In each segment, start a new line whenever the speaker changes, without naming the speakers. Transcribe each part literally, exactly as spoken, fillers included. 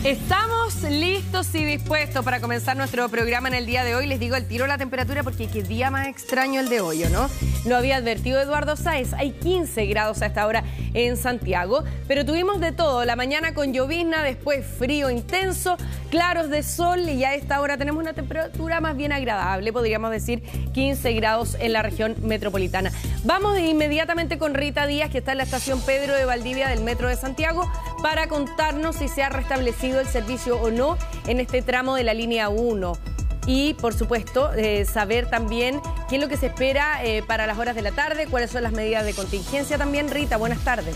Estamos listos y dispuestos para comenzar nuestro programa en el día de hoy. Les digo el tiro la temperatura porque qué día más extraño el de hoy, ¿no? Lo había advertido Eduardo Sáez, hay quince grados a esta hora en Santiago, pero tuvimos de todo, la mañana con llovizna, después frío intenso, claros de sol y a esta hora tenemos una temperatura más bien agradable, podríamos decir quince grados en la región metropolitana. Vamos inmediatamente con Rita Díaz, que está en la estación Pedro de Valdivia del Metro de Santiago, para contarnos si se ha restablecido el servicio o no en este tramo de la línea uno. Y, por supuesto, eh, saber también qué es lo que se espera eh, para las horas de la tarde, cuáles son las medidas de contingencia también. Rita, buenas tardes.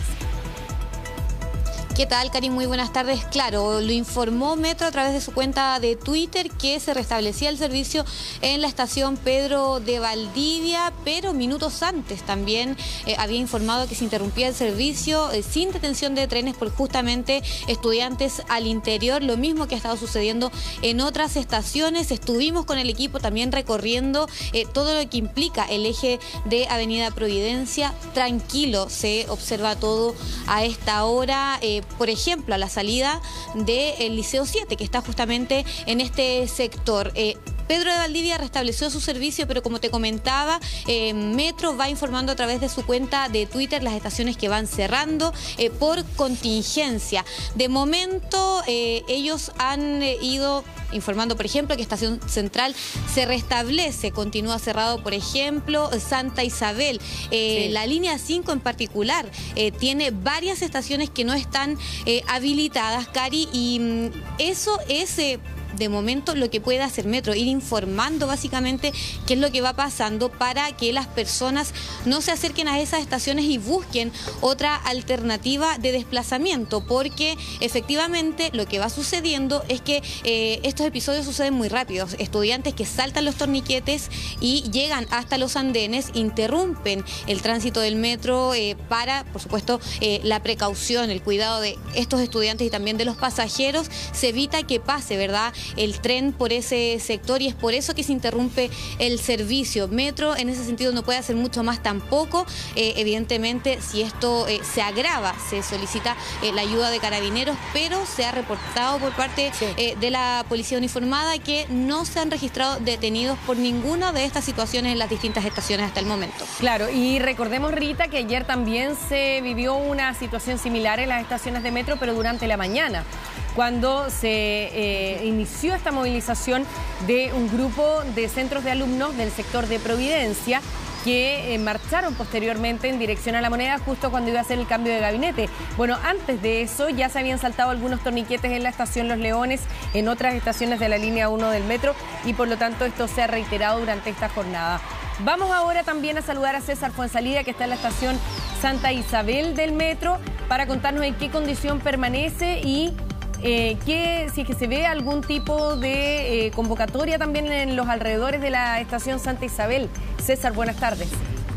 ¿Qué tal, Karin? Muy buenas tardes. Claro, lo informó Metro a través de su cuenta de Twitter que se restablecía el servicio en la estación Pedro de Valdivia, pero minutos antes también eh, había informado que se interrumpía el servicio eh, sin detención de trenes por justamente estudiantes al interior, lo mismo que ha estado sucediendo en otras estaciones. Estuvimos con el equipo también recorriendo eh, todo lo que implica el eje de Avenida Providencia. Tranquilo, se observa todo a esta hora. Eh, Por ejemplo, a la salida del Liceo siete, que está justamente en este sector. Eh, Pedro de Valdivia restableció su servicio, pero como te comentaba, eh, Metro va informando a través de su cuenta de Twitter las estaciones que van cerrando eh, por contingencia. De momento, eh, ellos han eh, ido informando, por ejemplo, que Estación Central se restablece, continúa cerrado, por ejemplo, Santa Isabel. Eh, sí. La línea cinco en particular eh, tiene varias estaciones que no están eh, habilitadas, Cari, y mm, eso es... Eh, de momento lo que puede hacer Metro, ir informando básicamente qué es lo que va pasando para que las personas no se acerquen a esas estaciones y busquen otra alternativa de desplazamiento, porque efectivamente lo que va sucediendo es que eh, estos episodios suceden muy rápidos. Estudiantes que saltan los torniquetes y llegan hasta los andenes, interrumpen el tránsito del metro eh, para, por supuesto, eh, la precaución, el cuidado de estos estudiantes y también de los pasajeros. Se evita que pase, ¿verdad?, el tren por ese sector, y es por eso que se interrumpe el servicio. Metro en ese sentido no puede hacer mucho más tampoco. Eh, evidentemente, si esto eh, se agrava, se solicita eh, la ayuda de carabineros, pero se ha reportado por parte sí. eh, de la policía uniformada que no se han registrado detenidos por ninguna de estas situaciones en las distintas estaciones hasta el momento.
Claro, y recordemos, Rita, que ayer también se vivió una situación similar en las estaciones de Metro, pero durante la mañana, cuando se eh, inició esta movilización de un grupo de centros de alumnos del sector de Providencia que eh, marcharon posteriormente en dirección a La Moneda justo cuando iba a hacer el cambio de gabinete. Bueno, antes de eso ya se habían saltado algunos torniquetes en la estación Los Leones, en otras estaciones de la línea uno del metro, y por lo tanto esto se ha reiterado durante esta jornada. Vamos ahora también a saludar a César Fuenzalida, que está en la estación Santa Isabel del metro, para contarnos en qué condición permanece y Eh, que si es que se ve algún tipo de eh, convocatoria también en los alrededores de la estación Santa Isabel. César, buenas tardes.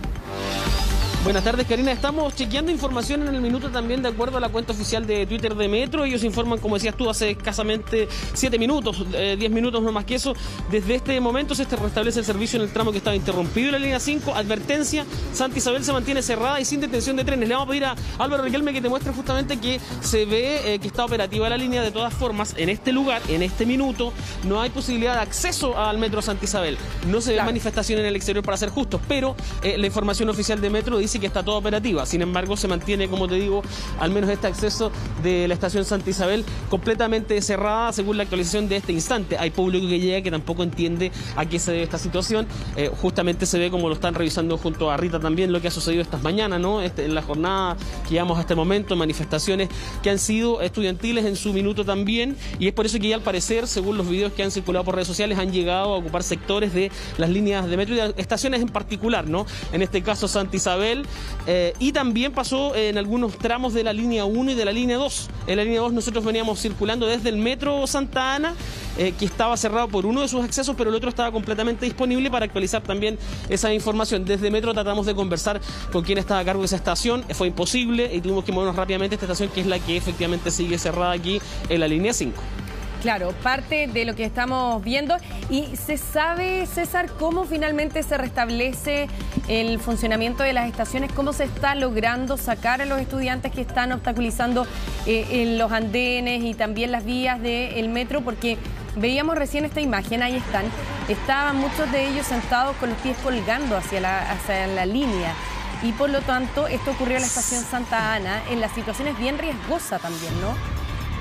Buenas tardes, Karina. Estamos chequeando información en el minuto también de acuerdo a la cuenta oficial de Twitter de Metro. Ellos informan, como decías tú, hace escasamente siete minutos, eh, diez minutos, no más que eso. Desde este momento se restablece el servicio en el tramo que estaba interrumpido en la línea cinco. Advertencia, Santa Isabel se mantiene cerrada y sin detención de trenes. Le vamos a pedir a Álvaro Riquelme que te muestre justamente que se ve eh, que está operativa la línea. De todas formas, en este lugar, en este minuto, no hay posibilidad de acceso al Metro Santa Isabel. No se ve claro. manifestación en el exterior, para ser justos, pero eh, la información oficial de Metro dice que está toda operativa. Sin embargo, se mantiene, como te digo, al menos este acceso de la estación Santa Isabel completamente cerrada según la actualización de este instante. Hay público que llega que tampoco entiende a qué se debe esta situación. Eh, justamente se ve, como lo están revisando junto a Rita también, lo que ha sucedido estas mañanas, ¿no? Este, en la jornada que llevamos hasta el momento, manifestaciones que han sido estudiantiles en su minuto también, y es por eso que ya al parecer, según los videos que han circulado por redes sociales, han llegado a ocupar sectores de las líneas de metro y de estaciones en particular, ¿no? En este caso Santa Isabel, Eh, y también pasó en algunos tramos de la línea uno y de la línea dos. En la línea dos nosotros veníamos circulando desde el metro Santa Ana, eh, que estaba cerrado por uno de sus accesos, pero el otro estaba completamente disponible para actualizar también esa información. Desde Metro tratamos de conversar con quien estaba a cargo de esa estación, fue imposible y tuvimos que movernos rápidamente a esta estación, que es la que efectivamente sigue cerrada aquí en la línea cinco.
Claro, parte de lo que estamos viendo. ¿Y se sabe, César, cómo finalmente se restablece el funcionamiento de las estaciones? ¿Cómo se está logrando sacar a los estudiantes que están obstaculizando eh, en los andenes y también las vías del metro? Porque veíamos recién esta imagen, ahí están. Estaban muchos de ellos sentados con los pies colgando hacia la, hacia la línea. Y por lo tanto, esto ocurrió en la estación Santa Ana, en las situaciones bien riesgosas también, ¿no?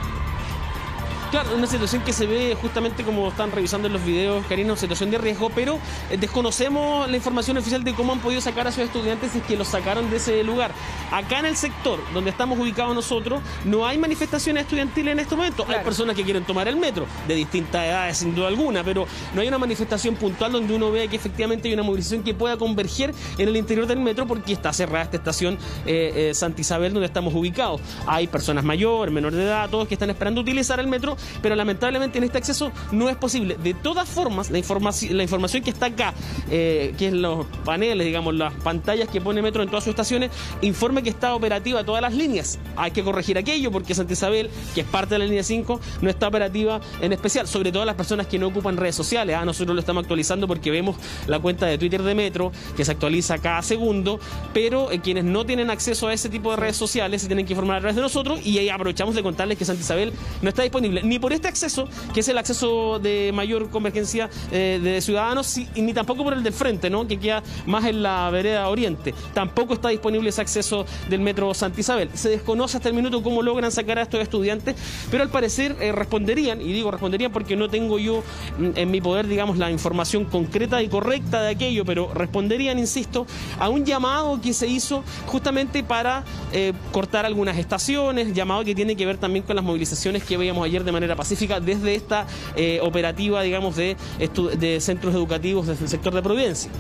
Claro, una situación que se ve justamente como están revisando en los videos, Karina, una situación de riesgo, pero eh, desconocemos la información oficial de cómo han podido sacar a sus estudiantes y es que los sacaron de ese lugar. Acá en el sector donde estamos ubicados nosotros, no hay manifestaciones estudiantiles en este momento. Claro. Hay personas que quieren tomar el metro, de distintas edades sin duda alguna, pero no hay una manifestación puntual donde uno vea que efectivamente hay una movilización que pueda converger en el interior del metro porque está cerrada esta estación eh, eh, Santa Isabel donde estamos ubicados. Hay personas mayores, menores de edad, todos que están esperando utilizar el metro, pero lamentablemente en este acceso no es posible. De todas formas, la, informa la información que está acá, eh, que es los paneles, digamos, las pantallas que pone Metro en todas sus estaciones, informa que está operativa todas las líneas. Hay que corregir aquello porque Santa Isabel, que es parte de la línea cinco, no está operativa en especial, sobre todo las personas que no ocupan redes sociales. Ah, nosotros lo estamos actualizando porque vemos la cuenta de Twitter de Metro, que se actualiza cada segundo, pero eh, quienes no tienen acceso a ese tipo de redes sociales se tienen que informar a través de nosotros y ahí aprovechamos de contarles que Santa Isabel no está disponible ni por este acceso, que es el acceso de mayor convergencia eh, de ciudadanos, y, y ni tampoco por el del frente, ¿no?, que queda más en la vereda oriente. Tampoco está disponible ese acceso del metro Santa Isabel. Se desconoce hasta el minuto cómo logran sacar a estos estudiantes, pero al parecer eh, responderían, y digo responderían porque no tengo yo en mi poder, digamos, la información concreta y correcta de aquello, pero responderían, insisto, a un llamado que se hizo justamente para eh, cortar algunas estaciones, llamado que tiene que ver también con las movilizaciones que veíamos ayer de manera pacífica desde esta eh, operativa, digamos, de, de centros educativos desde el sector de Providencia.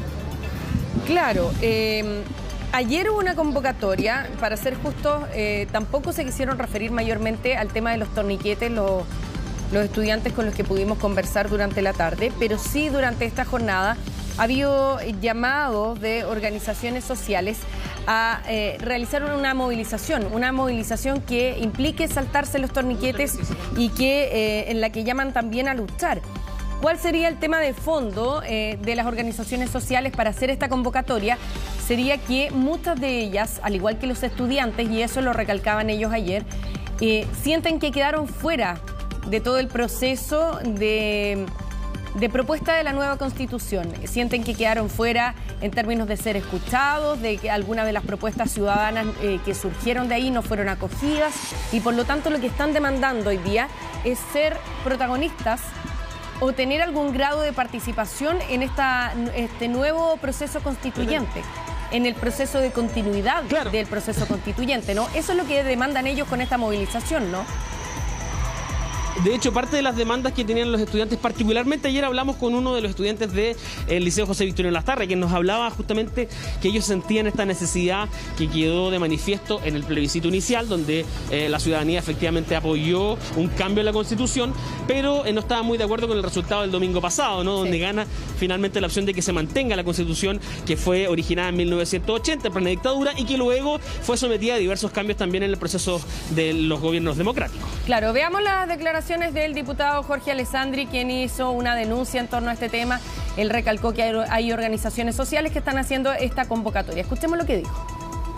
Claro, eh, ayer hubo una convocatoria, para ser justos, eh, tampoco se quisieron referir mayormente al tema de los torniquetes, los, los estudiantes con los que pudimos conversar durante la tarde, pero sí durante esta jornada ha habido llamados de organizaciones sociales a eh, realizar una movilización, una movilización que implique saltarse los torniquetes y que eh, en la que llaman también a luchar. ¿Cuál sería el tema de fondo eh, de las organizaciones sociales para hacer esta convocatoria? Sería que muchas de ellas, al igual que los estudiantes, y eso lo recalcaban ellos ayer, eh, sienten que quedaron fuera de todo el proceso de... de propuesta de la nueva Constitución. Sienten que quedaron fuera en términos de ser escuchados, de que algunas de las propuestas ciudadanas eh, que surgieron de ahí no fueron acogidas y por lo tanto lo que están demandando hoy día es ser protagonistas o tener algún grado de participación en esta, este nuevo proceso constituyente, en el proceso de continuidad claro. del proceso constituyente, ¿no? Eso es lo que demandan ellos con esta movilización, ¿no?
De hecho, parte de las demandas que tenían los estudiantes, particularmente ayer hablamos con uno de los estudiantes del Liceo José Victorino Lastarria, que nos hablaba justamente que ellos sentían esta necesidad que quedó de manifiesto en el plebiscito inicial, donde eh, la ciudadanía efectivamente apoyó un cambio en la Constitución, pero eh, no estaba muy de acuerdo con el resultado del domingo pasado, ¿no? Donde sí. gana finalmente la opción de que se mantenga la Constitución que fue originada en mil novecientos ochenta, en plena dictadura, y que luego fue sometida a diversos cambios también en el proceso de los gobiernos democráticos.
Claro, veamos las declaraciones del diputado Jorge Alessandri, quien hizo una denuncia en torno a este tema. Él recalcó que hay, hay organizaciones sociales que están haciendo esta convocatoria. Escuchemos lo que dijo.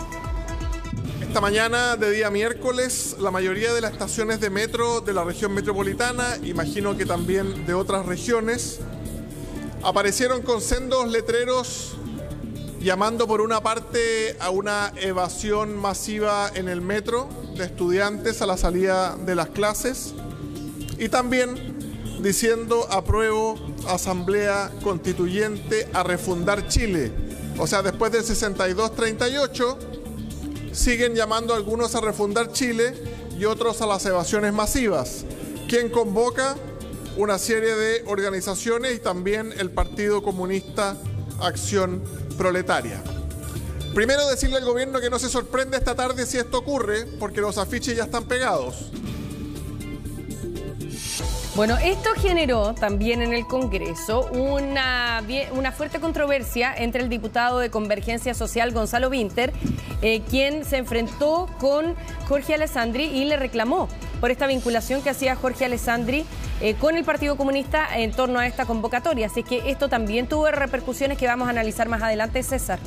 Esta mañana de día miércoles, la mayoría de las estaciones de metro de la región metropolitana, imagino que también de otras regiones, aparecieron con sendos letreros llamando por una parte a una evasión masiva en el metro de estudiantes a la salida de las clases, y también diciendo apruebo asamblea constituyente a refundar Chile. O sea, después del sesenta y dos treinta y ocho, siguen llamando a algunos a refundar Chile y otros a las evasiones masivas. ¿Quién convoca? Una serie de organizaciones y también el Partido Comunista Acción Proletaria. Primero, decirle al gobierno que no se sorprende esta tarde si esto ocurre, porque los afiches ya están pegados.
Bueno, esto generó también en el Congreso una, una fuerte controversia entre el diputado de Convergencia Social, Gonzalo Vinter, eh, quien se enfrentó con Jorge Alessandri y le reclamó por esta vinculación que hacía Jorge Alessandri eh, con el Partido Comunista en torno a esta convocatoria. Así que esto también tuvo repercusiones que vamos a analizar más adelante, César.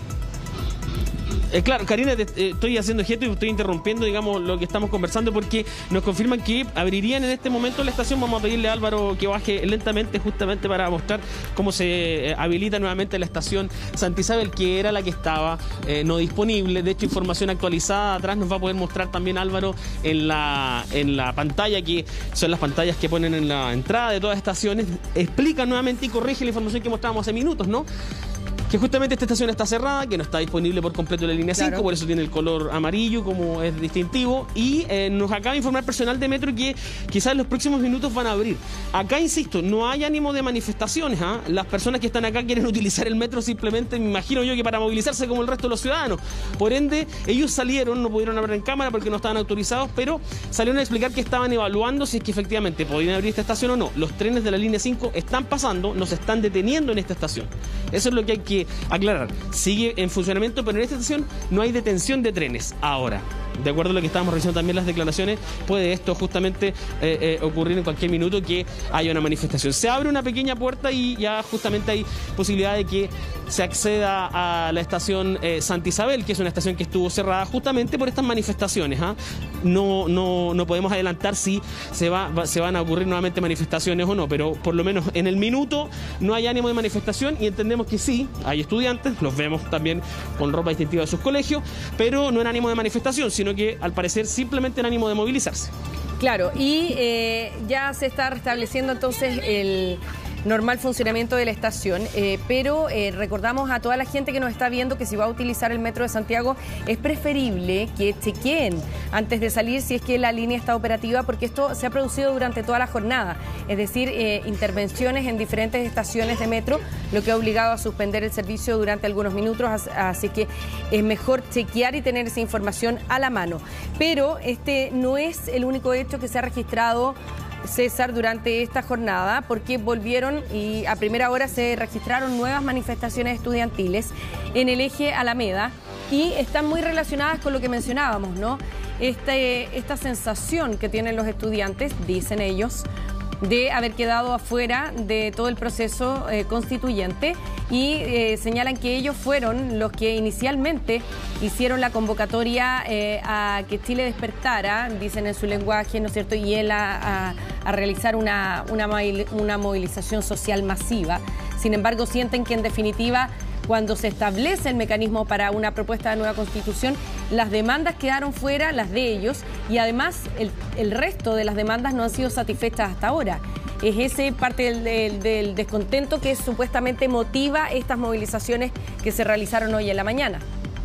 Eh, claro, Karina, te, eh, estoy haciendo gesto y estoy interrumpiendo, digamos, lo que estamos conversando porque nos confirman que abrirían en este momento la estación. Vamos a pedirle a Álvaro que baje lentamente justamente para mostrar cómo se eh, habilita nuevamente la estación Santa Isabel, que era la que estaba eh, no disponible. De hecho, información actualizada atrás nos va a poder mostrar también Álvaro en la, en la pantalla, que son las pantallas que ponen en la entrada de todas las estaciones. Explica nuevamente y corrige la información que mostrábamos hace minutos, ¿no? Que justamente esta estación está cerrada, que no está disponible por completo la línea cinco, claro. Por eso tiene el color amarillo como es distintivo. Y eh, nos acaba de informar personal de Metro que quizás en los próximos minutos van a abrir. Acá, insisto, no hay ánimo de manifestaciones. ¿eh? Las personas que están acá quieren utilizar el metro simplemente, me imagino yo, que para movilizarse como el resto de los ciudadanos. Por ende, ellos salieron, no pudieron abrir en cámara porque no estaban autorizados, pero salieron a explicar que estaban evaluando si es que efectivamente podían abrir esta estación o no. Los trenes de la línea cinco están pasando, nos están deteniendo en esta estación. Eso es lo que hay que aclarar. Sigue en funcionamiento, pero en esta estación no hay detención de trenes ahora. De acuerdo a lo que estábamos revisando también las declaraciones, puede esto justamente eh, eh, ocurrir en cualquier minuto que haya una manifestación. Se abre una pequeña puerta y ya justamente hay posibilidad de que se acceda a la estación eh, Santa Isabel, que es una estación que estuvo cerrada justamente por estas manifestaciones. ¿eh? No, no, no podemos adelantar si se, va, va, se van a ocurrir nuevamente manifestaciones o no, pero por lo menos en el minuto no hay ánimo de manifestación y entendemos que sí, hay estudiantes, los vemos también con ropa distintiva de sus colegios, pero no en ánimo de manifestación, sino que al parecer simplemente en ánimo de movilizarse.
Claro, y eh, ya se está restableciendo entonces el normal funcionamiento de la estación, eh, pero eh, recordamos a toda la gente que nos está viendo que si va a utilizar el metro de Santiago es preferible que chequeen antes de salir si es que la línea está operativa, porque esto se ha producido durante toda la jornada, es decir, eh, intervenciones en diferentes estaciones de metro, lo que ha obligado a suspender el servicio durante algunos minutos, así que es mejor chequear y tener esa información a la mano. Pero este no es el único hecho que se ha registrado, César, durante esta jornada, porque volvieron y a primera hora se registraron nuevas manifestaciones estudiantiles en el eje Alameda y están muy relacionadas con lo que mencionábamos, ¿no? Este, esta sensación que tienen los estudiantes, dicen ellos, de haber quedado afuera de todo el proceso eh, constituyente y eh, señalan que ellos fueron los que inicialmente hicieron la convocatoria eh, a que Chile despertara, dicen en su lenguaje, ¿no es cierto?, y él a, a, a realizar una, una, una movilización social masiva. Sin embargo, sienten que en definitiva, cuando se establece el mecanismo para una propuesta de nueva constitución, las demandas quedaron fuera, las de ellos, y además el, el resto de las demandas no han sido satisfechas hasta ahora. Es ese parte del, del, del descontento que supuestamente motiva estas movilizaciones que se realizaron hoy en la mañana.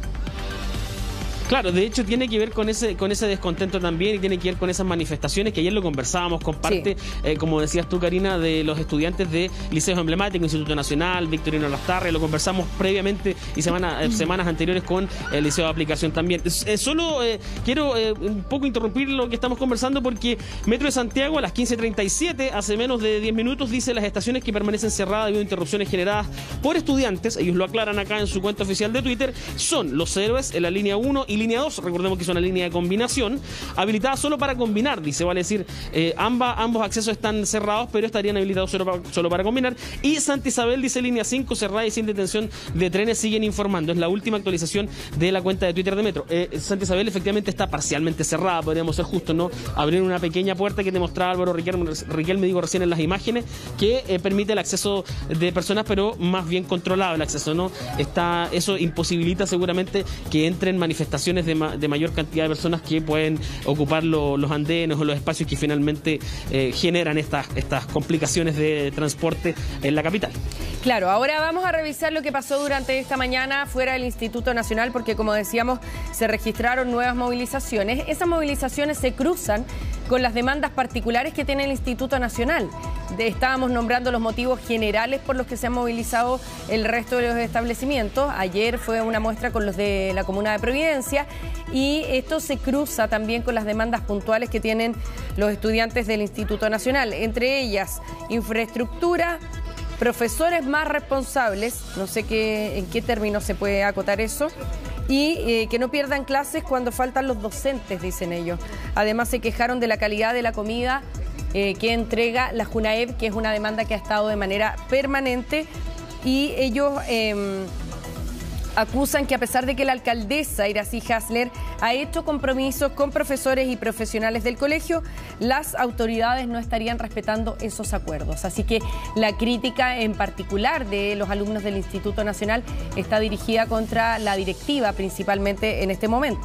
Claro, de hecho tiene que ver con ese con ese descontento también y tiene que ver con esas manifestaciones que ayer lo conversábamos con parte, sí. eh, como decías tú, Karina, de los estudiantes de liceos emblemáticos, Instituto Nacional, Victorino Lastarria, lo conversamos previamente y semana, eh, semanas anteriores con el Liceo de Aplicación también. Eh, solo eh, quiero eh, un poco interrumpir lo que estamos conversando porque Metro de Santiago a las quince treinta y siete, hace menos de diez minutos, dice las estaciones que permanecen cerradas debido a interrupciones generadas por estudiantes, ellos lo aclaran acá en su cuenta oficial de Twitter, son Los Héroes en la línea uno y línea dos, recordemos que es una línea de combinación, habilitada solo para combinar, dice, vale decir, eh, ambas, ambos accesos están cerrados, pero estarían habilitados solo para, solo para combinar. Y Santa Isabel, dice, línea cinco, cerrada y sin detención de trenes, siguen informando. Es la última actualización de la cuenta de Twitter de Metro. Eh, Santa Isabel efectivamente está parcialmente cerrada, podríamos ser justos, ¿no? Abrir una pequeña puerta que te mostraba Álvaro Riquelme, Riquelme digo recién en las imágenes, que eh, permite el acceso de personas, pero más bien controlado el acceso, ¿no? Está, eso imposibilita seguramente que entren manifestaciones de de mayor cantidad de personas que pueden ocupar lo, los andenes o los espacios que finalmente eh, generan estas, estas complicaciones de transporte en la capital.
Claro, ahora vamos a revisar lo que pasó durante esta mañana fuera del Instituto Nacional, porque como decíamos, se registraron nuevas movilizaciones. Esas movilizaciones se cruzan con las demandas particulares que tiene el Instituto Nacional. De, estábamos nombrando los motivos generales por los que se han movilizado el resto de los establecimientos. Ayer fue una muestra con los de la Comuna de Providencia y esto se cruza también con las demandas puntuales que tienen los estudiantes del Instituto Nacional, entre ellas infraestructura, profesores más responsables, no sé qué, en qué términos se puede acotar eso, y eh, que no pierdan clases cuando faltan los docentes, dicen ellos. Además se quejaron de la calidad de la comida eh, que entrega la Junaep, que es una demanda que ha estado de manera permanente, y ellos eh, acusan que a pesar de que la alcaldesa Iracy Hasler ha hecho compromisos con profesores y profesionales del colegio, las autoridades no estarían respetando esos acuerdos. Así que la crítica en particular de los alumnos del Instituto Nacional está dirigida contra la directiva principalmente en este momento.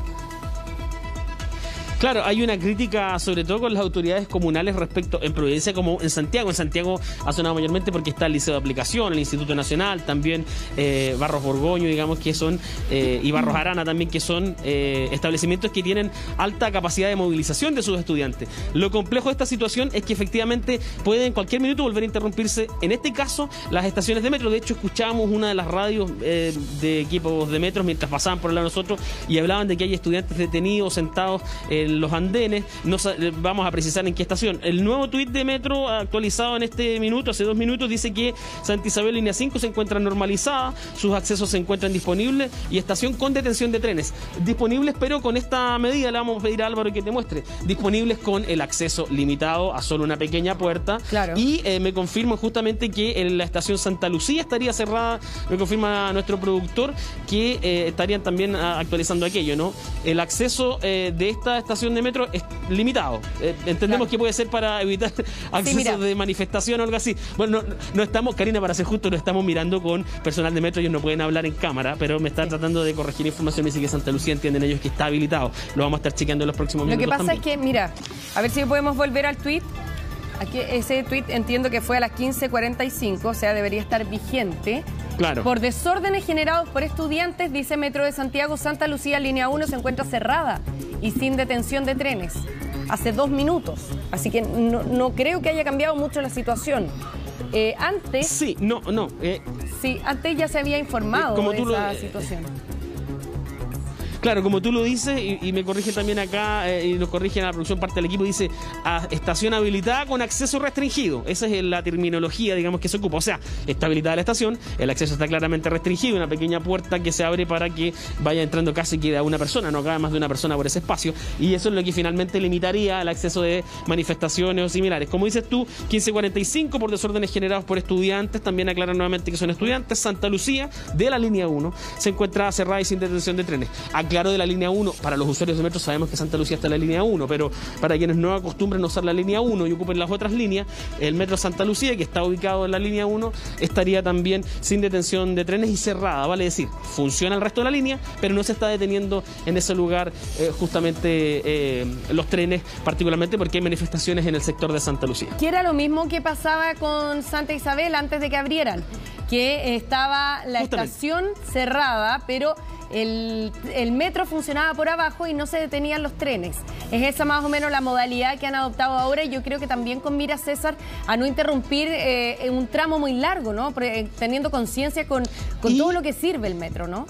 Claro, hay una crítica sobre todo con las autoridades comunales respecto en Providencia como en Santiago. En Santiago ha sonado mayormente porque está el Liceo de Aplicación, el Instituto Nacional, también eh, Barros Borgoño, digamos que son, eh, y Barros Arana también, que son eh, establecimientos que tienen alta capacidad de movilización de sus estudiantes. Lo complejo de esta situación es que efectivamente puede en cualquier minuto volver a interrumpirse, en este caso, las estaciones de metro. De hecho, escuchábamos una de las radios eh, de equipos de metros mientras pasaban por el lado de nosotros y hablaban de que hay estudiantes detenidos, sentados en los andenes. No vamos a precisar en qué estación. El nuevo tuit de Metro actualizado en este minuto, hace dos minutos, dice que Santa Isabel línea cinco se encuentra normalizada, sus accesos se encuentran disponibles y estación con detención de trenes. Disponibles, pero con esta medida le vamos a pedir a Álvaro que te muestre. Disponibles con el acceso limitado a solo una pequeña puerta.
Claro. Y
eh, me confirmo justamente que en la estación Santa Lucía estaría cerrada, me confirma nuestro productor, que eh, estarían también actualizando aquello, ¿no? El acceso eh, de esta estación de metro es limitado. Eh, entendemos claro. que puede ser para evitar accesos sí, de manifestación o algo así. Bueno, no, no estamos, Karina, para ser justo, no estamos mirando con personal de metro, ellos no pueden hablar en cámara, pero me están sí. tratando de corregir información. Me dice que Santa Lucía entienden ellos que está habilitado. Lo vamos a estar chequeando en los próximos minutos.
Lo que pasa
también.
es que, mira, a ver si podemos volver al tuit. Aquí, ese tuit entiendo que fue a las quince cuarenta y cinco, o sea, debería estar vigente.
Claro.
Por desórdenes generados por estudiantes, dice Metro de Santiago, Santa Lucía, línea uno, se encuentra cerrada y sin detención de trenes. Hace dos minutos. Así que no, no creo que haya cambiado mucho la situación. Eh, antes...
Sí, no, no. Eh,
sí, antes ya se había informado
como
de
tú
esa
lo,
situación.
Claro, como tú lo dices, y, y me corrige también acá, eh, y nos corrige en la producción parte del equipo, dice a estación habilitada con acceso restringido. Esa es la terminología, digamos, que se ocupa. O sea, está habilitada la estación, el acceso está claramente restringido, una pequeña puerta que se abre para que vaya entrando casi que a una persona, no cabe más de una persona por ese espacio, y eso es lo que finalmente limitaría el acceso de manifestaciones o similares. Como dices tú, quince cuarenta y cinco por desórdenes generados por estudiantes, también aclaran nuevamente que son estudiantes. Santa Lucía, de la línea uno, se encuentra cerrada y sin detención de trenes. Claro, de la línea uno, para los usuarios de metro sabemos que Santa Lucía está en la línea uno, pero para quienes no acostumbren a usar la línea uno y ocupen las otras líneas, el metro Santa Lucía, que está ubicado en la línea uno, estaría también sin detención de trenes y cerrada, vale decir, funciona el resto de la línea, pero no se está deteniendo en ese lugar eh, justamente eh, los trenes, particularmente porque hay manifestaciones en el sector de Santa Lucía.
Que era lo mismo que pasaba con Santa Isabel antes de que abrieran, que estaba la justamente. estación cerrada, pero El, el metro funcionaba por abajo y no se detenían los trenes. Es esa más o menos la modalidad que han adoptado ahora, y yo creo que también con mira, César, a no interrumpir eh, un tramo muy largo, ¿no? Teniendo conciencia con, con todo lo que sirve el metro, ¿no?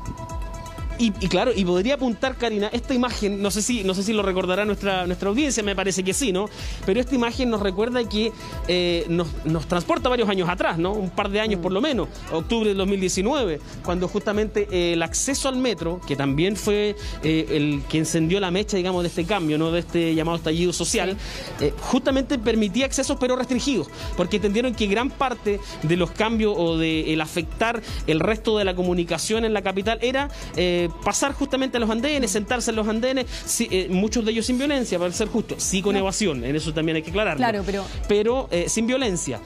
Y, y claro, y podría apuntar, Karina, esta imagen, no sé si, no sé si lo recordará nuestra, nuestra audiencia, me parece que sí, ¿no? Pero esta imagen nos recuerda que eh, nos, nos transporta varios años atrás, ¿no? Un par de años por lo menos, octubre del dos mil diecinueve, cuando justamente eh, el acceso al metro, que también fue eh, el que encendió la mecha, digamos, de este cambio, ¿no? De este llamado estallido social, sí. eh, justamente permitía accesos pero restringidos, porque entendieron que gran parte de los cambios o de el afectar el resto de la comunicación en la capital era... Eh, pasar justamente a los andenes, sentarse en los andenes, sí, eh, muchos de ellos sin violencia, para ser justo, sí con no. evasión, en eso también hay que aclararlo,
claro, pero,
pero eh, sin violencia.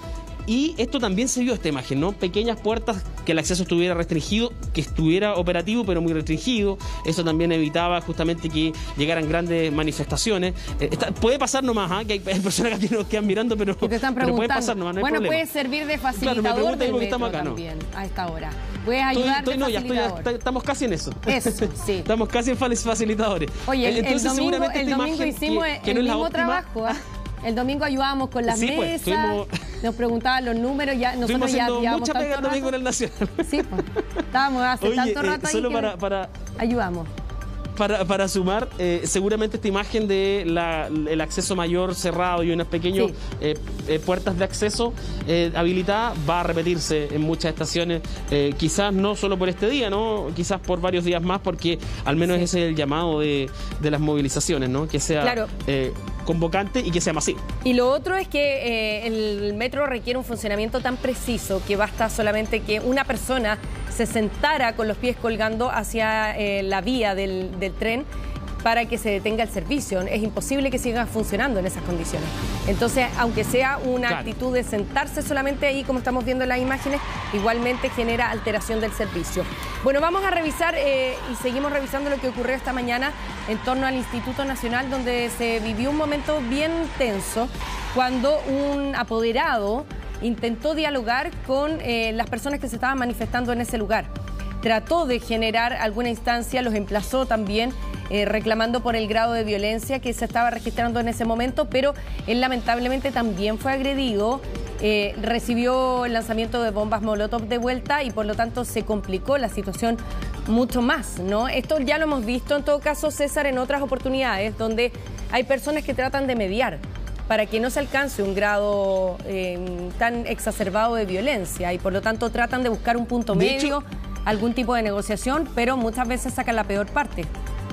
y esto también se vio esta imagen, ¿no? Pequeñas puertas, que el acceso estuviera restringido, que estuviera operativo pero muy restringido. Eso también evitaba justamente que llegaran grandes manifestaciones. Eh, está, puede pasar nomás, ¿eh? Que hay, hay personas que nos quedan mirando, pero,
que te están
pero puede pasar nomás, no hay
bueno,
problema.
puede servir de facilitador
claro,
del metro
acá,
también,
¿no?
A esta hora. Puedes ayudar
estoy, estoy,
de
no, ya
facilitador.
estoy, estamos casi en eso.
Eso, sí.
Estamos casi en facilitadores.
Oye, el,
Entonces,
el domingo, el domingo hicimos
que, que
el
no es
mismo
la
trabajo, ¿eh? El domingo ayudábamos con las
sí,
mesas,
pues, tuvimos,
nos preguntaban los números, ya nosotros ya
llevamos mucha pega el domingo en el Nacional.
Sí, pues, estábamos hace
Oye,
tanto rato
eh, solo
ahí que
para, para,
ayudamos.
Para, para sumar, eh, seguramente esta imagen de la, el acceso mayor cerrado y unas pequeñas sí. eh, eh, puertas de acceso eh, habilitadas va a repetirse en muchas estaciones, eh, quizás no solo por este día, ¿no? Quizás por varios días más, porque al menos sí. ese es el llamado de, de las movilizaciones, ¿no? Que sea claro. eh, convocante y que sea masivo.
Y lo otro es que eh, el metro requiere un funcionamiento tan preciso que basta solamente que una persona se sentara con los pies colgando hacia eh, la vía del, del tren para que se detenga el servicio. Es imposible que siga funcionando en esas condiciones. Entonces, aunque sea una claro. actitud de sentarse solamente ahí, como estamos viendo en las imágenes, igualmente genera alteración del servicio. Bueno, vamos a revisar eh, y seguimos revisando lo que ocurrió esta mañana en torno al Instituto Nacional, donde se vivió un momento bien tenso cuando un apoderado intentó dialogar con eh, las personas que se estaban manifestando en ese lugar. Trató de generar alguna instancia, los emplazó también eh, reclamando por el grado de violencia que se estaba registrando en ese momento, pero él lamentablemente también fue agredido, eh, recibió el lanzamiento de bombas Molotov de vuelta y por lo tanto se complicó la situación mucho más, ¿no? Esto ya lo hemos visto en todo caso, César, en otras oportunidades donde hay personas que tratan de mediar para que no se alcance un grado eh, tan exacerbado de violencia y por lo tanto tratan de buscar un punto medio, de hecho, algún tipo de negociación, pero muchas veces sacan la peor parte.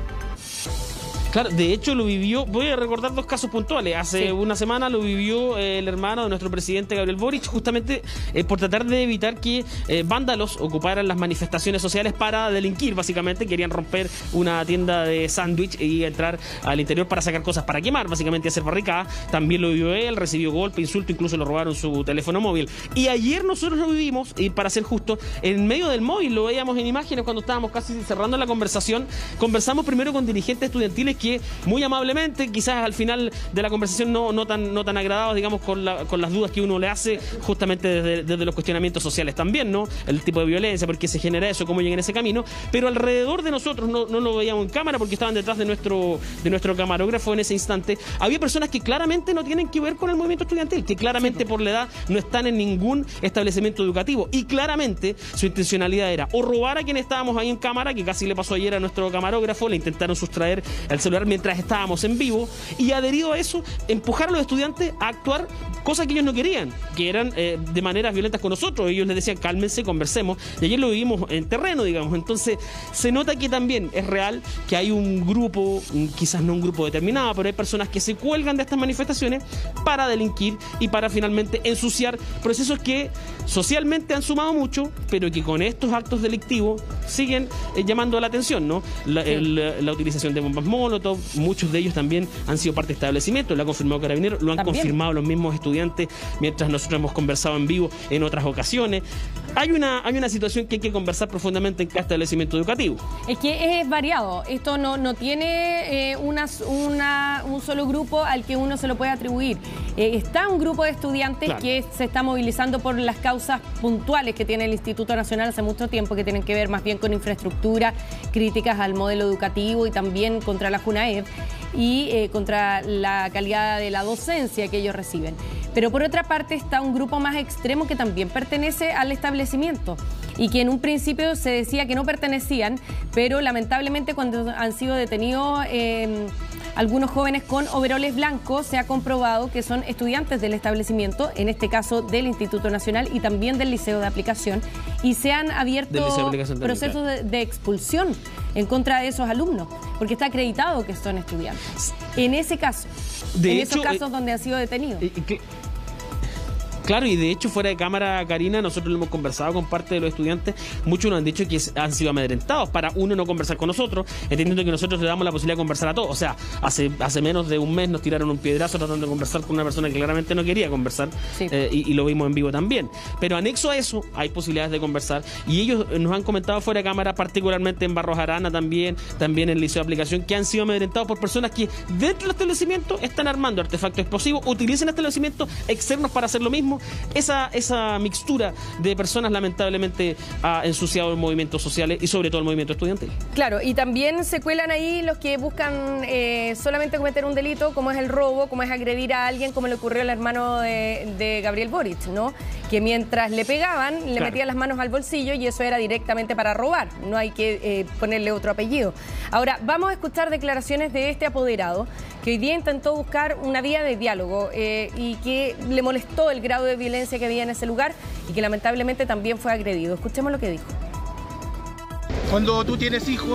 Claro, de hecho lo vivió, voy a recordar dos casos puntuales. Hace sí. una semana lo vivió eh, el hermano de nuestro presidente Gabriel Boric, justamente eh, por tratar de evitar que eh, vándalos ocuparan las manifestaciones sociales para delinquir, básicamente. Querían romper una tienda de sándwich y entrar al interior para sacar cosas para quemar, básicamente hacer barricadas. También lo vivió él, recibió golpe, insulto, incluso le robaron su teléfono móvil. Y ayer nosotros lo vivimos, y para ser justo, en medio del móvil, lo veíamos en imágenes cuando estábamos casi cerrando la conversación. Conversamos primero con dirigentes estudiantiles que muy amablemente, quizás al final de la conversación no, no, tan, no tan agradados, digamos, con, la, con las dudas que uno le hace, justamente desde, desde los cuestionamientos sociales también, ¿no? El tipo de violencia, por qué se genera eso, cómo llega en ese camino, pero alrededor de nosotros, no, no lo veíamos en cámara porque estaban detrás de nuestro, de nuestro camarógrafo en ese instante, había personas que claramente no tienen que ver con el movimiento estudiantil, que claramente por la edad no están en ningún establecimiento educativo y claramente su intencionalidad era o robar a quien estábamos ahí en cámara, que casi le pasó ayer a nuestro camarógrafo, le intentaron sustraer el celular mientras estábamos en vivo, y adherido a eso, empujar a los estudiantes a actuar cosas que ellos no querían, que eran eh, de maneras violentas con nosotros. Ellos les decían, cálmense, conversemos, y ayer lo vivimos en terreno, digamos. Entonces, se nota que también es real que hay un grupo, quizás no un grupo determinado, pero hay personas que se cuelgan de estas manifestaciones para delinquir y para finalmente ensuciar procesos que socialmente han sumado mucho, pero que con estos actos delictivos siguen eh, llamando la atención, ¿no? La, sí. el, la utilización de bombas Molotov, muchos de ellos también han sido parte de establecimientos, lo ha confirmado Carabineros, lo han ¿También? confirmado los mismos estudiantes mientras nosotros hemos conversado en vivo en otras ocasiones. Hay una, hay una situación que hay que conversar profundamente en cada establecimiento educativo.
Es que es variado, esto no, no tiene eh, una, una, un solo grupo al que uno se lo puede atribuir. Eh, está un grupo de estudiantes claro. que se está movilizando por las causas puntuales que tiene el Instituto Nacional hace mucho tiempo, que tienen que ver más bien con infraestructura, críticas al modelo educativo y también contra la JUNAEV y eh, contra la calidad de la docencia que ellos reciben. Pero por otra parte está un grupo más extremo que también pertenece al establecimiento y que en un principio se decía que no pertenecían, pero lamentablemente cuando han sido detenidos eh, algunos jóvenes con overoles blancos se ha comprobado que son estudiantes del establecimiento, en este caso del Instituto Nacional y también del Liceo de Aplicación, y se han abierto procesos de, de expulsión en contra de esos alumnos, porque está acreditado que son estudiantes. En ese caso, de en hecho, esos casos eh, donde han sido detenidos.
Eh, que... Claro, y de hecho fuera de cámara, Karina, nosotros lo hemos conversado con parte de los estudiantes, muchos nos han dicho que han sido amedrentados para uno no conversar con nosotros, entendiendo que nosotros le damos la posibilidad de conversar a todos. O sea, hace, hace menos de un mes nos tiraron un piedrazo tratando de conversar con una persona que claramente no quería conversar, sí. eh, y, y lo vimos en vivo también. Pero anexo a eso hay posibilidades de conversar, y ellos nos han comentado fuera de cámara, particularmente en Barros Arana también, también en el Liceo de Aplicación, que han sido amedrentados por personas que dentro del establecimiento están armando artefactos explosivos, utilizan establecimientos externos para hacer lo mismo. Esa, esa mixtura de personas lamentablemente ha ensuciado los movimientos sociales y sobre todo el movimiento estudiantil.
Claro, y también se cuelan ahí los que buscan eh, solamente cometer un delito, como es el robo, como es agredir a alguien, como le ocurrió al hermano de, de Gabriel Boric, ¿no? Que mientras le pegaban, le claro. metían las manos al bolsillo y eso era directamente para robar, no hay que eh, ponerle otro apellido. Ahora, vamos a escuchar declaraciones de este apoderado, que hoy día intentó buscar una vía de diálogo eh, y que le molestó el grado de violencia que había en ese lugar y que lamentablemente también fue agredido. Escuchemos lo que dijo.
Cuando tú tienes hijos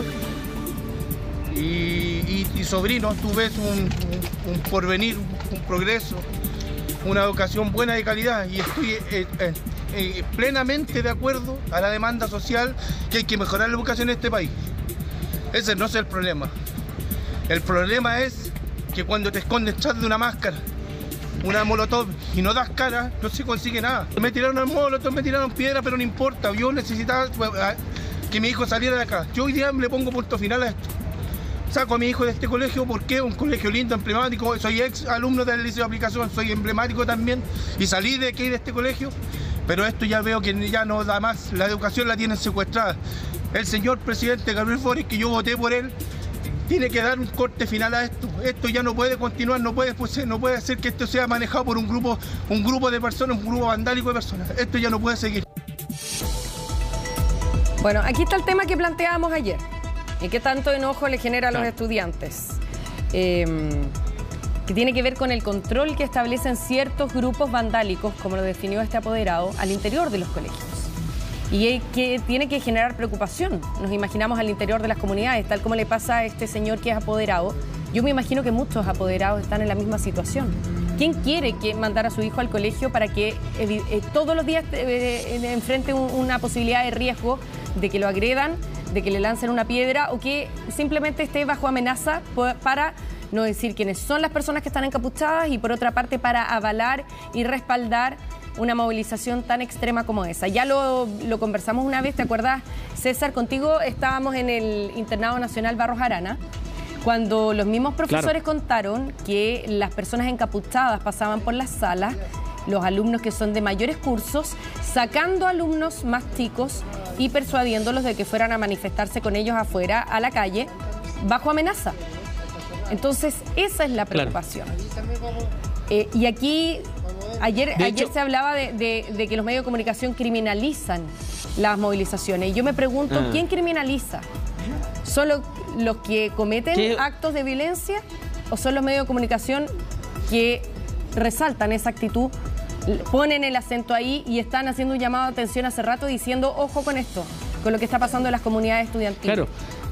y, y, y sobrinos, tú ves un, un, un porvenir, un progreso, una educación buena de calidad, y estoy eh, eh, eh, plenamente de acuerdo a la demanda social que hay que mejorar la educación en este país. Ese no es el problema. El problema es que cuando te escondes detrás de una máscara, una molotov, y no das cara, no se consigue nada. Me tiraron al molotov, me tiraron piedra, pero no importa. Yo necesitaba que mi hijo saliera de acá. Yo hoy día le pongo punto final a esto. Saco a mi hijo de este colegio porque es un colegio lindo, emblemático. Soy ex alumno del Liceo de Aplicación, soy emblemático también, y salí de aquí de este colegio. Pero esto ya veo que ya no da más. La educación la tienen secuestrada. El señor presidente Gabriel Boric, que yo voté por él, tiene que dar un corte final a esto. Esto ya no puede continuar, no puede, pues, no puede ser que esto sea manejado por un grupo, un grupo de personas, un grupo vandálico de personas. Esto ya no puede seguir.
Bueno, aquí está el tema que planteábamos ayer y que tanto enojo le genera a los estudiantes, eh, que tiene que ver con el control que establecen ciertos grupos vandálicos, como lo definió este apoderado, al interior de los colegios. Y que tiene que generar preocupación. Nos imaginamos al interior de las comunidades, tal como le pasa a este señor que es apoderado. Yo me imagino que muchos apoderados están en la misma situación. ¿Quién quiere que mandar a su hijo al colegio para que eh, eh, todos los días eh, eh, enfrente un, una posibilidad de riesgo de que lo agredan, de que le lancen una piedra o que simplemente esté bajo amenaza para no decir quiénes son las personas que están encapuchadas y por otra parte para avalar y respaldar una movilización tan extrema como esa? Ya lo, lo conversamos una vez, ¿te acuerdas, César? Contigo estábamos en el Internado Nacional Barros Arana, cuando los mismos profesores claro. contaron que las personas encapuchadas pasaban por las salas, los alumnos que son de mayores cursos, sacando alumnos más chicos y persuadiéndolos de que fueran a manifestarse con ellos afuera, a la calle, bajo amenaza. Entonces, esa es la preocupación. Claro. Eh, y aquí... Ayer, ayer hecho, se hablaba de, de, de que los medios de comunicación criminalizan las movilizaciones. Y yo me pregunto, ah. ¿quién criminaliza? ¿Solo los que cometen ¿Qué? actos de violencia o son los medios de comunicación que resaltan esa actitud, ponen el acento ahí y están haciendo un llamado de atención hace rato diciendo, ojo con esto, con lo que está pasando en las comunidades estudiantiles? Claro.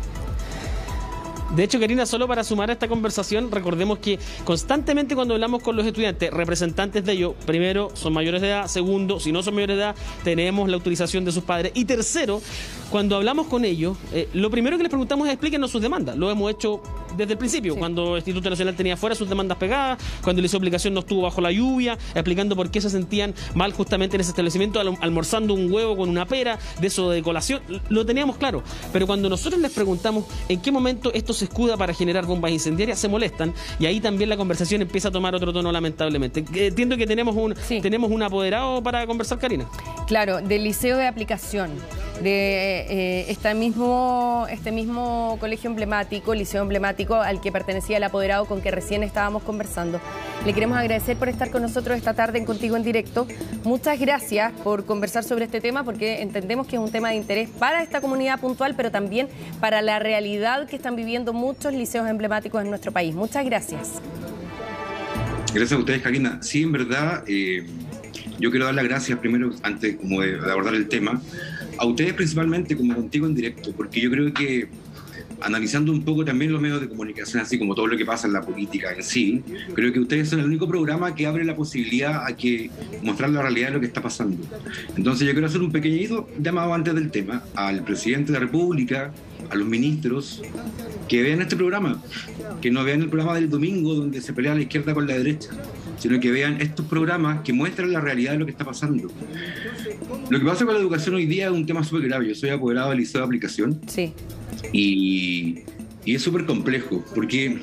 De hecho, Karina, solo para sumar a esta conversación, recordemos que constantemente cuando hablamos con los estudiantes, representantes de ellos, primero, son mayores de edad, segundo, si no son mayores de edad, tenemos la autorización de sus padres, y tercero, cuando hablamos con ellos, eh, lo primero que les preguntamos es explíquenos sus demandas. Lo hemos hecho desde el principio, sí. cuando el Instituto Nacional tenía fuera sus demandas pegadas, cuando el Liceo de Aplicación no estuvo bajo la lluvia, explicando por qué se sentían mal justamente en ese establecimiento, almorzando un huevo con una pera, de eso de colación, lo teníamos claro. Pero cuando nosotros les preguntamos en qué momento esto se escuda para generar bombas incendiarias, se molestan, y ahí también la conversación empieza a tomar otro tono, lamentablemente. Entiendo que tenemos un, sí. tenemos un apoderado para conversar, Karina.
Claro, del Liceo de Aplicación, de eh, este, mismo, este mismo colegio emblemático, liceo emblemático al que pertenecía el apoderado con que recién estábamos conversando. Le queremos agradecer por estar con nosotros esta tarde en Contigo en Directo. Muchas gracias por conversar sobre este tema, porque entendemos que es un tema de interés para esta comunidad puntual, pero también para la realidad que están viviendo muchos liceos emblemáticos en nuestro país. Muchas gracias.
Gracias a ustedes, Karina. Sí, en verdad, eh, yo quiero dar las gracias primero, antes como de abordar el tema, a ustedes principalmente como Contigo en Directo, porque yo creo que analizando un poco también los medios de comunicación, así como todo lo que pasa en la política en sí, creo que ustedes son el único programa que abre la posibilidad a que mostrar la realidad de lo que está pasando. Entonces yo quiero hacer un pequeñito llamado antes del tema al presidente de la República, a los ministros, que vean este programa, que no vean el programa del domingo donde se pelea la izquierda con la derecha, sino que vean estos programas que muestran la realidad de lo que está pasando. Lo que pasa con la educación hoy día es un tema súper grave. Yo soy apoderado del liceo de aplicación.
Sí.
Y, y es súper complejo, porque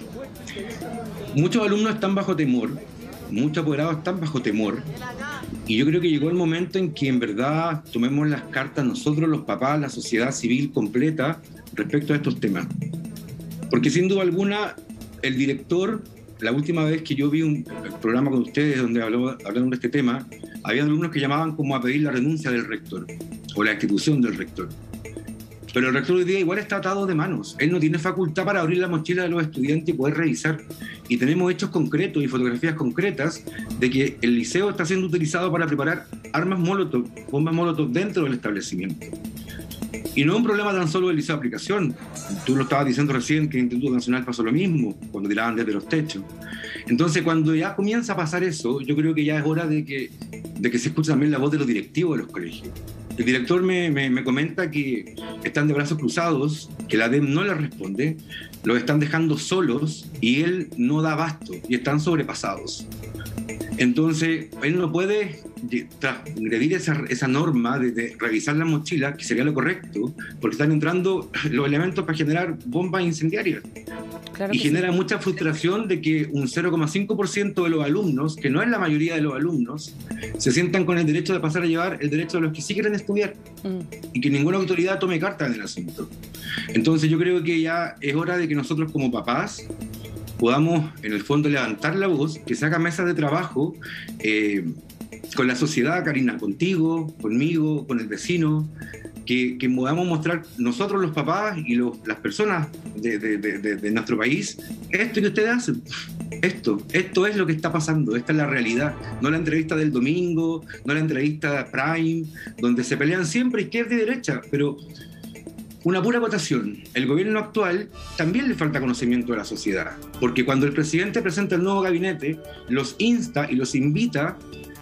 muchos alumnos están bajo temor, muchos apoderados están bajo temor, y yo creo que llegó el momento en que en verdad tomemos las cartas nosotros, los papás, la sociedad civil completa, respecto a estos temas. Porque sin duda alguna, el director, la última vez que yo vi un programa con ustedes donde habló, hablaron de este tema, había alumnos que llamaban como a pedir la renuncia del rector, o la destitución del rector. Pero el rector hoy día igual está atado de manos. Él no tiene facultad para abrir la mochila de los estudiantes y poder revisar. Y tenemos hechos concretos y fotografías concretas de que el liceo está siendo utilizado para preparar armas molotov, bombas molotov dentro del establecimiento. Y no es un problema tan solo del liceo de aplicación. Tú lo estabas diciendo recién que en el Instituto Nacional pasó lo mismo, cuando tiraban desde los techos. Entonces, cuando ya comienza a pasar eso, yo creo que ya es hora de que, de que se escuche también la voz de los directivos de los colegios. El director me, me, me comenta que están de brazos cruzados, que la D E M no le responde, los están dejando solos y él no da abasto y están sobrepasados. Entonces, él no puede transgredir esa, esa norma de, de revisar la mochila, que sería lo correcto, porque están entrando los elementos para generar bombas incendiarias. Claro, y genera sí. mucha frustración de que un cero coma cinco por ciento de los alumnos, que no es la mayoría de los alumnos, se sientan con el derecho de pasar a llevar el derecho de los que sí quieren estudiar mm. y que ninguna autoridad tome carta en el asunto. Entonces yo creo que ya es hora de que nosotros como papás podamos en el fondo levantar la voz, que se haga mesas de trabajo eh, con la sociedad, Karina, contigo, conmigo, con el vecino, que, que podamos mostrar nosotros los papás y los, las personas de, de, de, de nuestro país, esto que ustedes hacen, esto, esto es lo que está pasando, esta es la realidad, no la entrevista del domingo, no la entrevista Prime, donde se pelean siempre izquierda y derecha, pero una pura votación. El gobierno actual también le falta conocimiento de la sociedad, porque cuando el presidente presenta el nuevo gabinete, los insta y los invita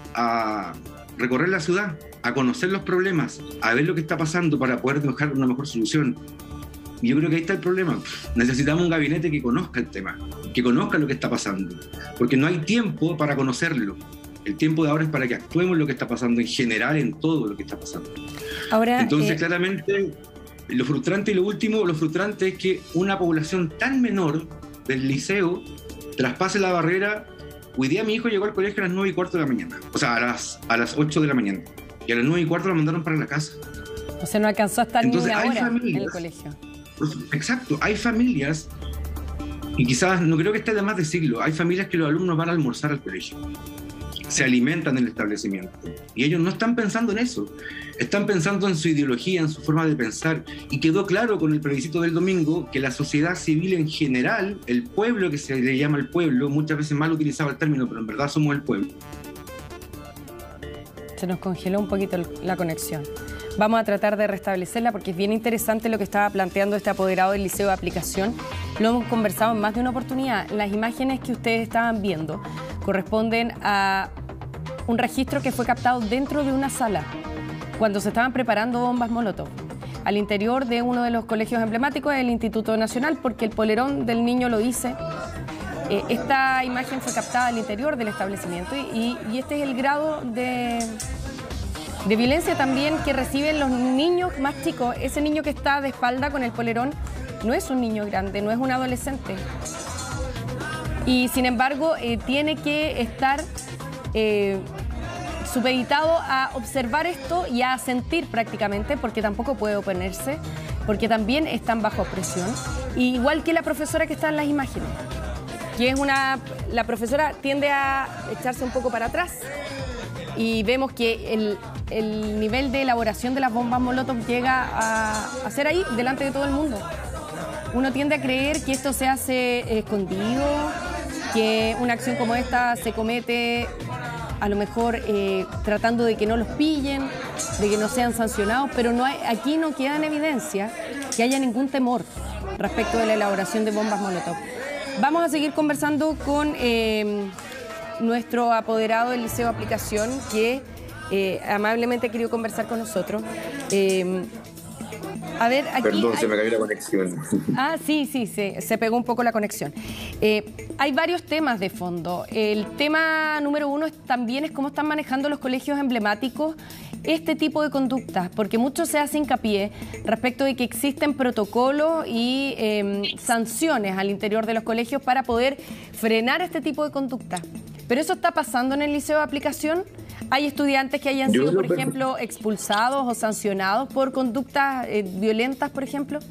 a recorrer la ciudad, a conocer los problemas, a ver lo que está pasando para poder dejar una mejor solución. Y yo creo que ahí está el problema. Necesitamos un gabinete que conozca el tema, que conozca lo que está pasando, porque no hay tiempo para conocerlo. El tiempo de ahora es para que actuemos lo que está pasando en general, en todo lo que está pasando. Ahora, Entonces, eh... claramente, lo frustrante y lo último, lo frustrante es que una población tan menor del liceo traspase la barrera. Hoy día mi hijo llegó al colegio a las nueve y cuarto de la mañana, o sea, a las, a las ocho de la mañana, y a las nueve y cuarto lo mandaron para la casa.
O sea, no alcanzó a estar Entonces, ni una hora familias, en el colegio.
Exacto, hay familias, y quizás, no creo que esté de más decirlo, hay familias que los alumnos van a almorzar al colegio, se alimentan en el establecimiento, y ellos no están pensando en eso, están pensando en su ideología, en su forma de pensar, y quedó claro con el plebiscito del domingo que la sociedad civil en general, el pueblo, que se le llama el pueblo, muchas veces mal utilizado el término, pero en verdad somos el pueblo.
Se nos congeló un poquito la conexión. Vamos a tratar de restablecerla porque es bien interesante lo que estaba planteando este apoderado del liceo de aplicación. Lo hemos conversado en más de una oportunidad. Las imágenes que ustedes estaban viendo corresponden a un registro que fue captado dentro de una sala cuando se estaban preparando bombas molotov al interior de uno de los colegios emblemáticos del Instituto Nacional, porque el polerón del niño lo dice. Eh, esta imagen fue captada al interior del establecimiento y, y este es el grado de, de violencia también que reciben los niños más chicos. Ese niño que está de espalda con el polerón no es un niño grande, no es un adolescente. Y sin embargo, eh, tiene que estar eh, supeditado a observar esto y a sentir prácticamente, porque tampoco puede oponerse, porque también están bajo presión. Y igual que la profesora que está en las imágenes, que es una, la profesora tiende a echarse un poco para atrás y vemos que el, el nivel de elaboración de las bombas molotov llega a, a ser ahí, delante de todo el mundo. Uno tiende a creer que esto se hace escondido, que una acción como esta se comete a lo mejor eh, tratando de que no los pillen, de que no sean sancionados, pero no hay, aquí no queda en evidencia que haya ningún temor. respecto de la elaboración de bombas Molotov. Vamos a seguir conversando con eh, nuestro apoderado del Liceo de Aplicación, que eh, amablemente ha querido conversar con nosotros. Eh, A ver, aquí
Perdón,
hay...
se me cayó la conexión.
Ah, sí, sí, sí, se pegó un poco la conexión. Eh, hay varios temas de fondo. El tema número uno es, también es cómo están manejando los colegios emblemáticos este tipo de conductas, porque mucho se hace hincapié respecto de que existen protocolos y eh, sanciones al interior de los colegios para poder frenar este tipo de conductas. ¿Pero eso está pasando en el Liceo de Aplicación? ¿Hay estudiantes que hayan sido, por ejemplo, expulsados o sancionados por conductas eh, violentas, por ejemplo?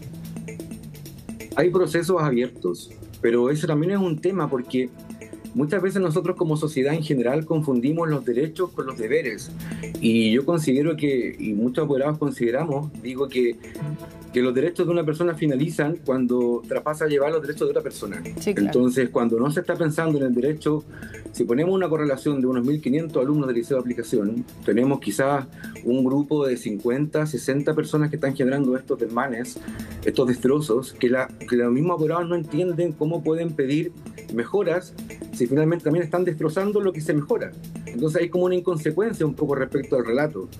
Hay procesos abiertos, pero eso también es un tema porque muchas veces nosotros como sociedad en general confundimos los derechos con los deberes. Y yo considero que, y muchos apoderados consideramos, digo que, que los derechos de una persona finalizan cuando traspasa a llevar los derechos de otra persona. Sí, claro. Entonces, cuando no se está pensando en el derecho, si ponemos una correlación de unos mil quinientos alumnos del Liceo de Aplicación, tenemos quizás un grupo de cincuenta, sesenta personas que están generando estos desmanes, estos destrozos, que, la, que los mismos apoderados no entienden cómo pueden pedir mejoras si finalmente también están destrozando lo que se mejora. Entonces hay como una inconsecuencia un poco respecto al relato.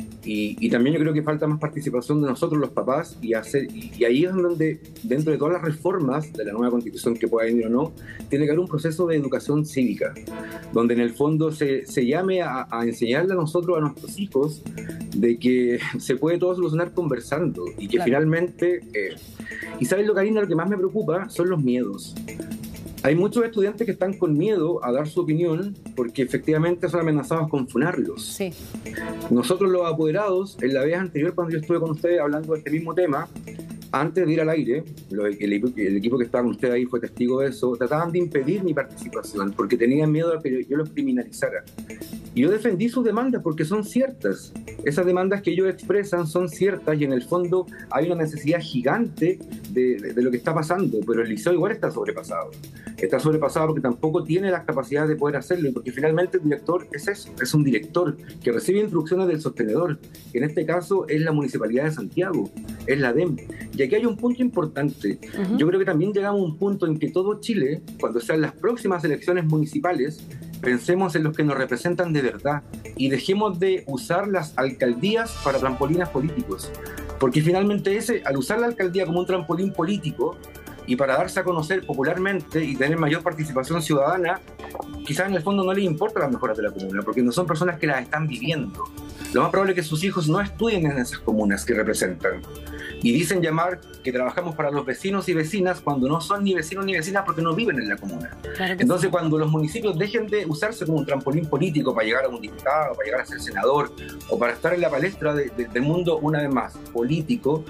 Y, y también yo creo que falta más participación de nosotros los papás y, hacer, y, y ahí es donde, dentro de todas las reformas de la nueva Constitución que pueda venir o no, tiene que haber un proceso de educación cívica, donde en el fondo se, se llame a, a enseñarle a nosotros, a nuestros hijos, de que se puede todo solucionar conversando y que claro. finalmente... Eh, y ¿sabes lo, Karina? Lo que más me preocupa son los miedos. Hay muchos estudiantes que están con miedo a dar su opinión porque efectivamente son amenazados con funarlos. Sí. Nosotros los apoderados, en la vez anterior cuando yo estuve con ustedes hablando de este mismo tema, antes de ir al aire, el, el, el equipo que estaba con ustedes ahí fue testigo de eso, trataban de impedir mi participación porque tenían miedo a que yo, yo los criminalizara. Y yo defendí sus demandas porque son ciertas. Esas demandas que ellos expresan son ciertas y en el fondo hay una necesidad gigante de, de, de lo que está pasando, pero el liceo igual está sobrepasado. Está sobrepasado porque tampoco tiene las capacidades de poder hacerlo y porque finalmente el director es eso, es un director que recibe instrucciones del sostenedor, que en este caso es la Municipalidad de Santiago, es la D E M. Y aquí hay un punto importante. Uh-huh. Yo creo que también llegamos a un punto en que todo Chile, cuando sean las próximas elecciones municipales, pensemos en los que nos representan de verdad y dejemos de usar las alcaldías para trampolinas políticos. Porque finalmente ese, al usar la alcaldía como un trampolín político y para darse a conocer popularmente y tener mayor participación ciudadana, quizás en el fondo no les importa las mejoras de la comuna, porque no son personas que las están viviendo. Lo más probable es que sus hijos no estudien en esas comunas que representan. Y dicen llamar que trabajamos para los vecinos y vecinas cuando no son ni vecinos ni vecinas porque no viven en la comuna. Claro que Entonces sí. Cuando los municipios dejen de usarse como un trampolín político para llegar a un diputado, para llegar a ser senador o para estar en la palestra de, de, del mundo una vez más político,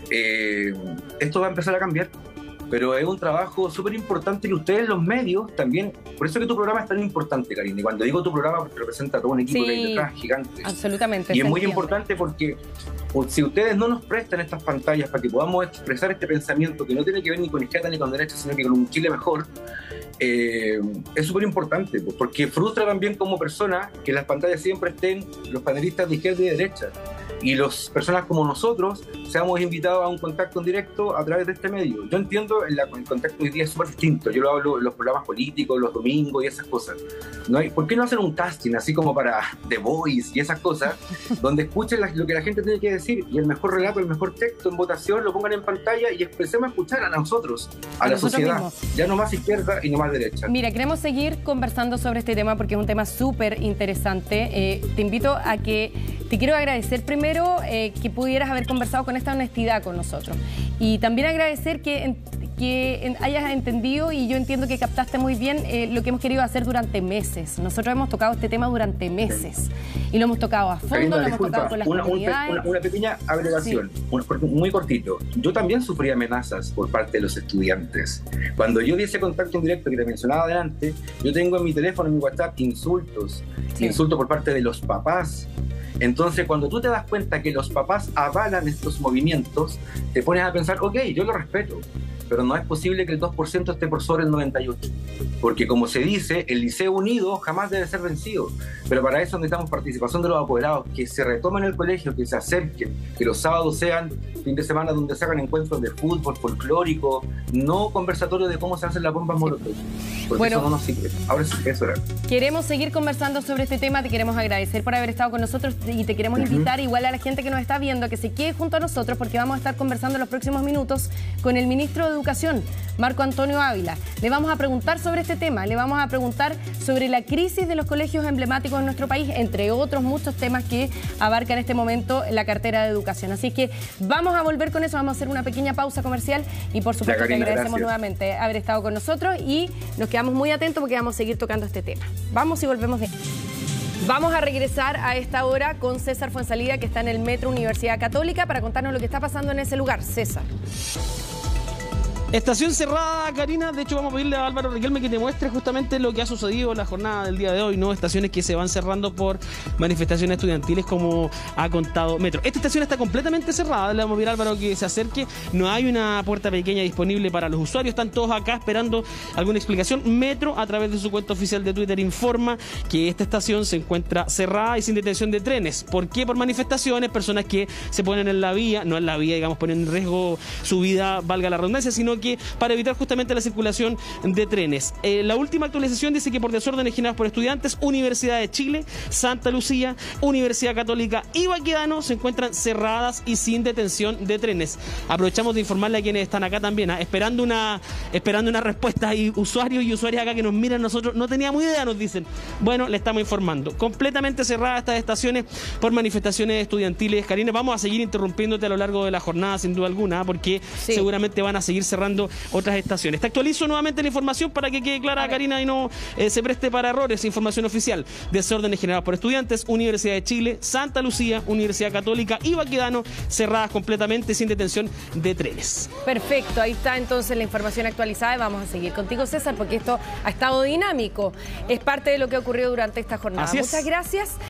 eh, esto va a empezar a cambiar. Pero es un trabajo súper importante que ustedes, los medios, también... Por eso que tu programa es tan importante, Karina. Y cuando digo tu programa, porque representa a todo un equipo sí, que hay detrás, gigante.
Absolutamente.
Y es muy entiende. importante porque si ustedes no nos prestan estas pantallas para que podamos expresar este pensamiento que no tiene que ver ni con izquierda ni con derecha, sino que con un Chile mejor, eh, es súper importante. Pues, porque frustra también como persona que las pantallas siempre estén los panelistas de izquierda y de derecha. Y las personas como nosotros seamos invitados a un contacto en directo a través de este medio. Yo entiendo el, el contacto hoy día es súper distinto. Yo lo hablo en los programas políticos, los domingos y esas cosas. No hay, ¿por qué no hacer un casting así como para The Voice y esas cosas, donde escuchen la, lo que la gente tiene que decir y el mejor relato, el mejor texto en votación lo pongan en pantalla y empecemos a escuchar a nosotros, a, a la nosotros sociedad, mismos. Ya no más izquierda y no más derecha.
Mira, queremos seguir conversando sobre este tema porque es un tema súper interesante. Eh, te invito a que, te quiero agradecer primero Eh, que pudieras haber conversado con esta honestidad con nosotros y también agradecer que, que hayas entendido y yo entiendo que captaste muy bien eh, lo que hemos querido hacer durante meses. Nosotros hemos tocado este tema durante meses y lo hemos tocado a fondo, Karina, lo hemos disculpa, tocado con las
una,
comunidades.
Una, una pequeña agregación, sí. un, muy cortito. Yo también sufrí amenazas por parte de los estudiantes. Cuando yo di ese contacto en directo que te mencionaba adelante, yo tengo en mi teléfono, en mi WhatsApp, insultos, sí. insultos por parte de los papás. Entonces, cuando tú te das cuenta que los papás avalan estos movimientos, te pones a pensar, ok, yo lo respeto, pero no es posible que el dos por ciento esté por sobre el noventa y ocho por ciento. Porque como se dice, el Liceo unido jamás debe ser vencido. Pero para eso necesitamos participación de los apoderados, que se retomen el colegio, que se acerquen, que los sábados sean fin de semana donde se hagan encuentros de fútbol, folclórico, no conversatorios de cómo se hacen las bombas molotov. Porque
bueno,
eso no nos sirve. Ahora sí, eso era.
Queremos seguir conversando sobre este tema, te queremos agradecer por haber estado con nosotros y te queremos uh-huh. invitar igual a la gente que nos está viendo a que se quede junto a nosotros porque vamos a estar conversando en los próximos minutos con el ministro de Educación, Marco Antonio Ávila. Le vamos a preguntar sobre este tema, le vamos a preguntar sobre la crisis de los colegios emblemáticos en nuestro país, entre otros muchos temas que abarca en este momento la cartera de educación. Así que vamos a volver con eso, vamos a hacer una pequeña pausa comercial y por supuesto te agradecemos gracias. nuevamente haber estado con nosotros y nos quedamos muy atentos porque vamos a seguir tocando este tema. Vamos y volvemos de... Vamos a regresar a esta hora con César Fuenzalida, que está en el Metro Universidad Católica, para contarnos lo que está pasando en ese lugar. César.
Estación cerrada, Karina. De hecho, vamos a pedirle a Álvaro Riquelme que te muestre justamente lo que ha sucedido en la jornada del día de hoy, ¿no? Estaciones que se van cerrando por manifestaciones estudiantiles, como ha contado Metro. Esta estación está completamente cerrada. Le vamos a pedir a Álvaro que se acerque. No hay una puerta pequeña disponible para los usuarios. Están todos acá esperando alguna explicación. Metro, a través de su cuenta oficial de Twitter, informa que esta estación se encuentra cerrada y sin detención de trenes. ¿Por qué? Por manifestaciones, personas que se ponen en la vía, no en la vía, digamos, ponen en riesgo su vida, valga la redundancia, sino que que para evitar justamente la circulación de trenes. Eh, la última actualización dice que por desórdenes generados por estudiantes, Universidad de Chile, Santa Lucía, Universidad Católica y Baquedano se encuentran cerradas y sin detención de trenes. Aprovechamos de informarle a quienes están acá también, ¿eh? esperando una esperando una respuesta. Hay usuarios y usuarias acá que nos miran, nosotros no teníamos idea, nos dicen. Bueno, le estamos informando. Completamente cerradas estas estaciones por manifestaciones estudiantiles. Karina, vamos a seguir interrumpiéndote a lo largo de la jornada, sin duda alguna, porque sí, seguramente van a seguir cerrando otras estaciones. Te actualizo nuevamente la información para que quede clara, Karina, y no eh, se preste para errores. Información oficial: desórdenes generados por estudiantes, Universidad de Chile, Santa Lucía, Universidad Católica y Baquedano cerradas completamente sin detención de trenes.
Perfecto, ahí está entonces la información actualizada y vamos a seguir contigo, César, porque esto ha estado dinámico. Es parte de lo que ha ocurrido durante esta jornada. Muchas gracias.